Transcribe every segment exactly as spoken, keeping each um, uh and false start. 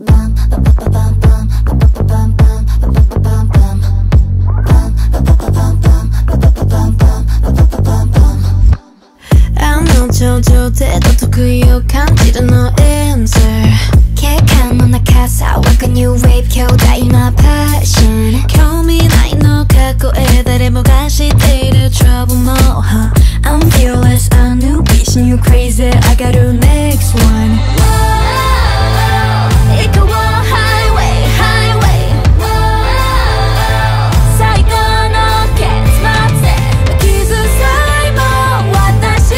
頂上で得意を感じるの answer 警官の中さ湧く new wave 強大なパッション興味ないの過去へ誰もが知っている trouble も I'm fearless a new vision you crazy I got the next one行こう highway highway 最高の結末傷さえも私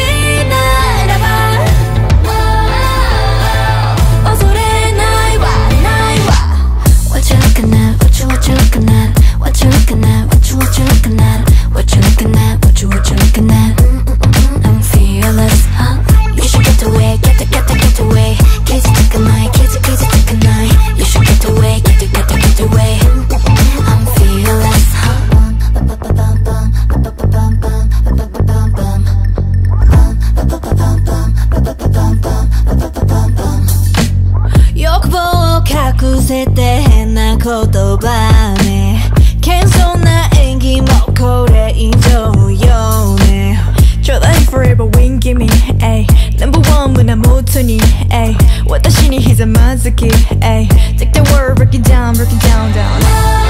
What you looking at? What you looking at? What you what you looking at? What you looking at? What you what you looking at? Mm-mm-mm, I'm fearless, huh? You should get away, get get get get away. Kids take a night, kids kids take a night. You should get away, get get get get away. I'm fearless, huh? 욕보隠せて変な言葉ね謙遜な演技もこれ以上よね Try forever win give me ay Number one 胸元に ay 私にひざまずき ay Take the word break it down break it down down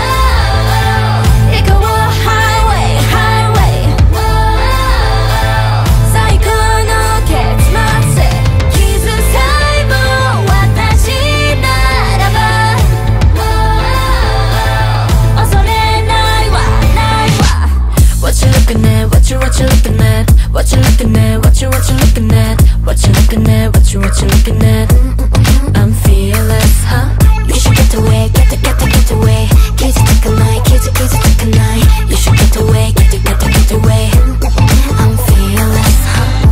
行こう highway highway 最高の結末傷さえも私ならば恐れないわないわ What you looking at? What you what you looking at? What you looking at? What you what you looking at? What you looking at? What you what you looking at? I'm fearless, huh? You should get away, get get get get away. Kids take a night, kids kids take a night. You should get away, get get get away. I'm fearless, huh?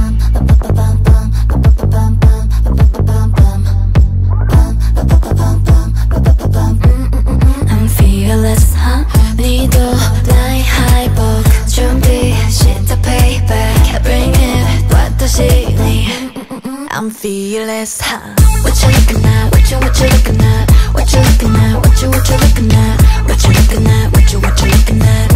I'm fearless, huh? 니도 나의 하이복 준비시다 payback Bring it 왔다시니 I'm fearless, huh? What you looking at? What you what you looking at? What you looking at? What you what you looking at? What you looking at? What you what you looking at?